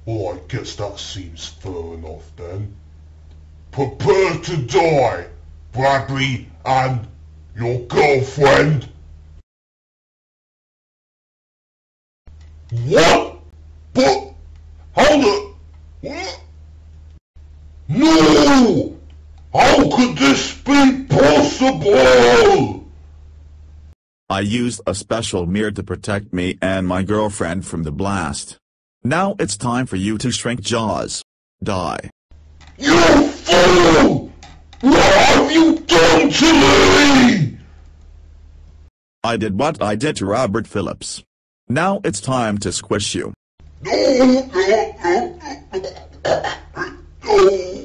Well, I guess that seems fair enough then. Prepare to die, Bradley and your girlfriend. What? But how the... What? No! How could this be possible? I used a special mirror to protect me and my girlfriend from the blast. Now it's time for you to shrink Jaws. Die. You fool! What have you done to me? I did what I did to Robert Phillips. Now it's time to squish you. No, no, no, no.